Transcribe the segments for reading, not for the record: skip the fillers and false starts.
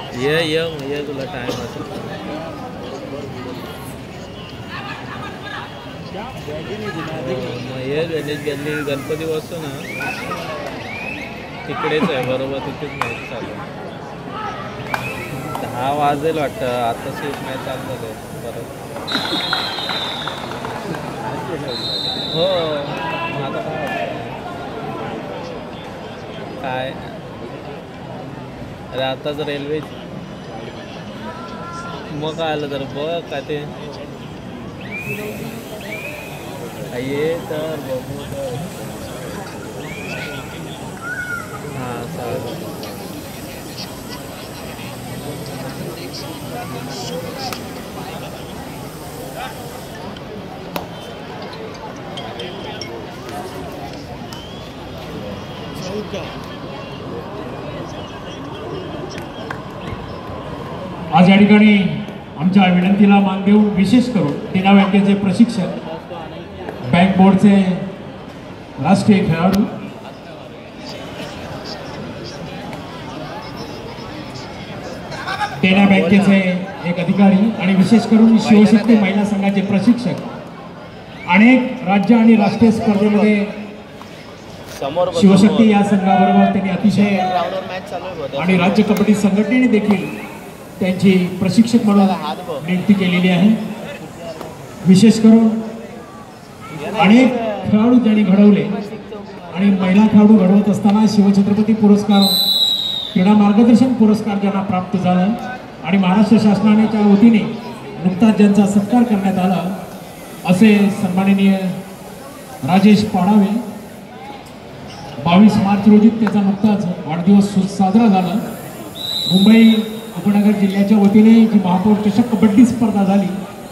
ये तुला टाइम असेल मग ये गणेश गल्ली गणपती बसतो ना तिकडेच आहे बरोबर तिथेच मॅच चालू 10 वाजेल वाटतं आता सीट मॅच चालू आहे परत हो आता काय अरे आताच रेल्वे मग काय आलं तर बघ काय ते ये तर बघू तर हां चालेल आज या ठिकाणी आमच्या विनंतीला मान देऊन विशेष करून देना बँकेचे प्रशिक्षक बँक बोर्डचे राष्ट्रीय खेळाडू देना बँकेचे एक अधिकारी आणि विशेष करून शिवशक्ती महिला संघाचे प्रशिक्षक अनेक राज्य आणि राष्ट्रीय स्पर्धेमध्ये शिवशक्ती या संघाबरोबर त्यांनी अतिशय आणि राज्य कबड्डी संघटनेने देखील त्यांची प्रशिक्षक म्हणून नियुक्ती केलेली आहे। विशेष करून अनेक खेळाडू त्यांनी घडवले आणि महिला खेळाडू घडवत असताना शिवछत्रपती पुरस्कार क्रीडा मार्गदर्शन पुरस्कार ज्यांना प्राप्त झाला आणि महाराष्ट्र शासनाच्या वतीने नुकताच ज्यांचा सत्कार करण्यात आला असे सन्माननीय राजेश पाडावे 22 मार्च रोजी त्याचा नुकताच वाढदिवस साजरा झाला। मुंबई उपनगर जिल्ह्याच्या वतीने जी महापौर चषक कबड्डी स्पर्धा झाली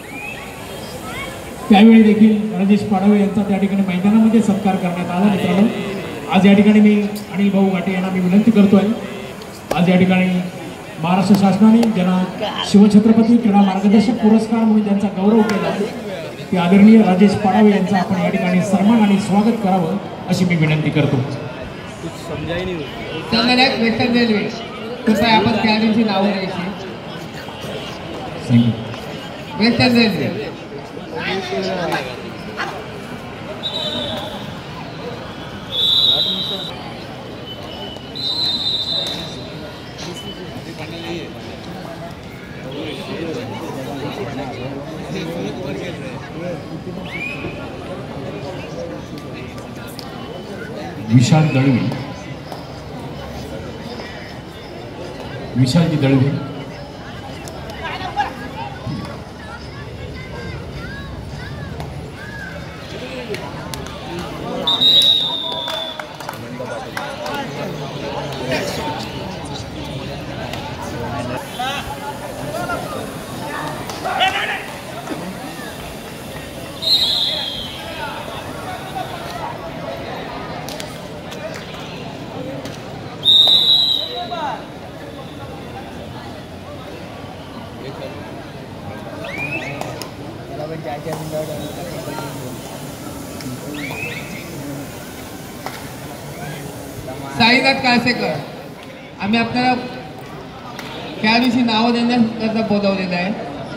त्यावेळी देखील राजेश पाडावे यांचा त्या ठिकाणी मैदानामध्ये सत्कार करण्यात आला। मित्रांनो आज या ठिकाणी मी अनिल भाऊ घाटे यांना मी विनंती करतोय आज या ठिकाणी महाराष्ट्र शासनाने ज्यांना शिवछत्रपती क्रीडा मार्गदर्शक पुरस्कार म्हणून ज्यांचा गौरव केला ते आदरणीय राजेश पाडावे यांचा आपण या ठिकाणी सन्मान आणि स्वागत करावं अशी मी विनंती करतो। वेस्टर्न रेल्वे कृपया आपण खेळाडूंची नावं द्यायची। वेस्टर्न रेल्वे विशाल दळवी विशालजी दळवी साईनाथ काळसेकर आम्ही आपल्याला खेळाडूची नावं देण्याकरता बोलवलेलं आहे।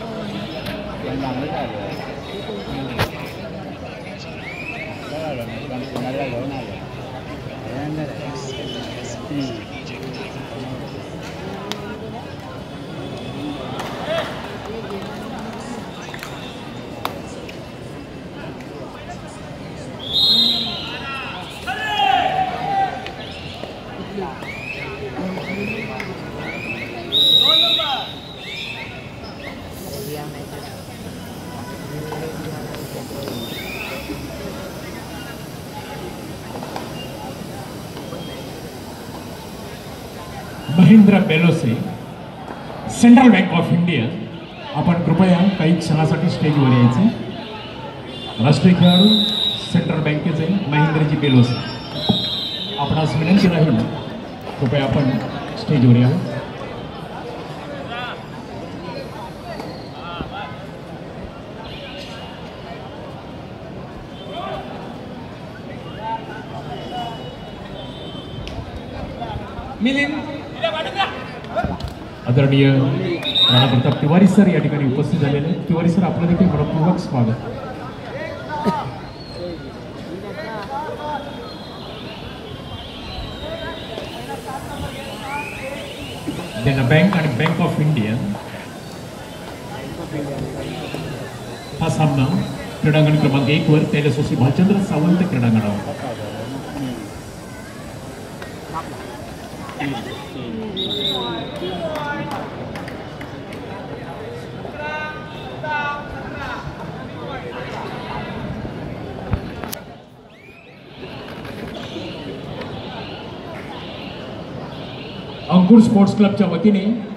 Mahendra Belose central bank of India आपण कृपया काही क्षणासाठी स्टेजवर यायचे। राष्ट्रीय खेळाडू सेंट्रल बँकेचे महेंद्रजी बेलोसे आपणास विनंती राहील कृपया आपण स्टेजवर यावं। मिलिंद आदरणीय राणा प्रताप तिवारी सर या ठिकाणी उपस्थित झालेले आहेत. तिवारी सर आपलं देखील मनपूर्वक स्वागत. देना बँक आणि बँक ऑफ इंडिया हा सामना क्रीडांगण क्रमांक 1 वर तेजस्वी भालचंद्र सावंत क्रीडांगणावर. अंकुर स्पोर्ट्स क्लबच्या वतीने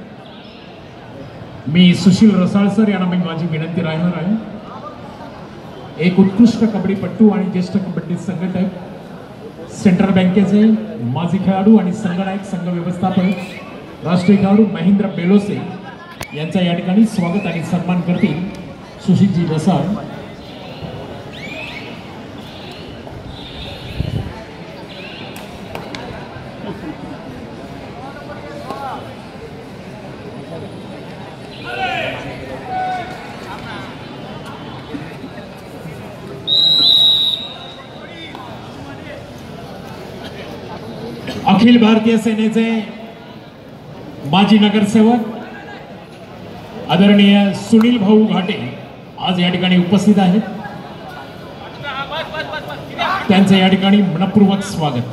मी सुशील रसाळ सर यांना मी माझी विनंती राहणार आहे. एक उत्कृष्ट कबड्डीपट्टू आणि ज्येष्ठ कबड्डी संघटक, सेंट्रल बँकेचे माजी खेळाडू आणि संघनायक संघ व्यवस्थापक राष्ट्रीय खेळाडू महेंद्र बेलोसे यांचा या ठिकाणी स्वागत आणि सन्मान करतील सुशीलजी रसाळ. अखिल भारतीय सेनेचे माजी नगरसेवक आदरणीय सुनील भाऊ घाटे आज या ठिकाणी उपस्थित आहेत. त्यांचे या ठिकाणी मनपूर्वक स्वागत.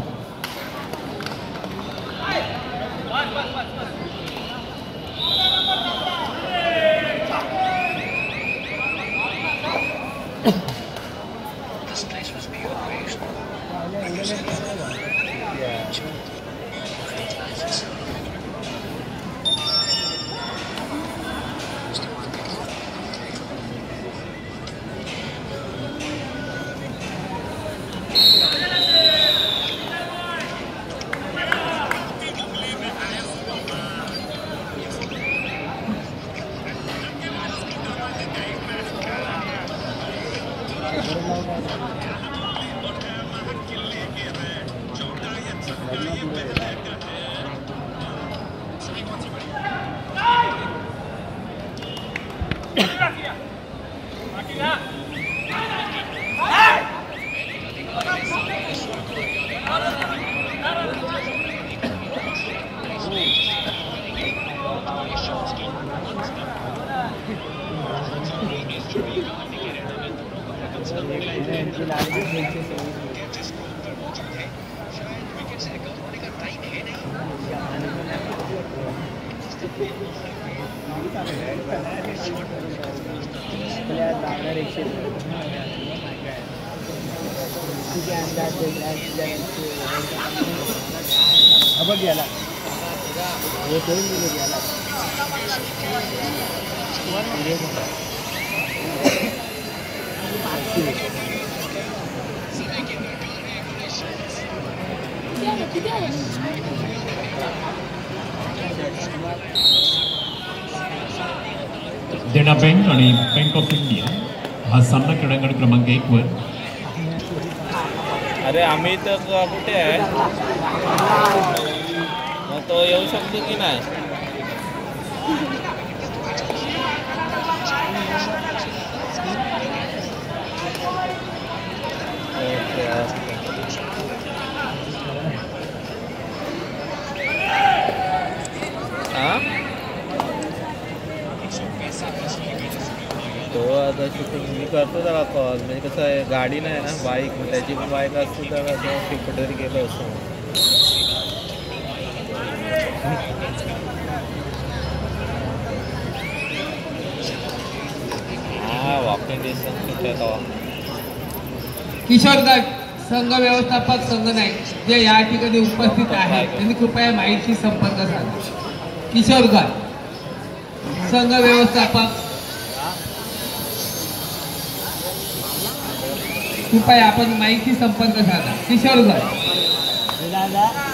देना बँक आणि बँक ऑफ इंडिया हा सामना क्रीडांगण क्रमांक 1 वर. अरे आम्ही तर कुठे आहे, मग तो येऊ शकतो की नाही? तो आता शूटिंग मी करतो त्याला कॉल, म्हणजे कसं आहे गाडी नाही ना, बाईक, त्याची पण बाईक असते तर असं कुठेतरी गेलो असतो. हा वॉकिंग डिस्टन्स कुठे तो किशोर गट संघ व्यवस्थापक संघनायक जे या ठिकाणी उपस्थित आहेत त्यांनी कृपया माहिती संपर्क साधा. किशोर गट संघ व्यवस्थापक कृपया आपण माहिती संपर्क साधा. किशोर गट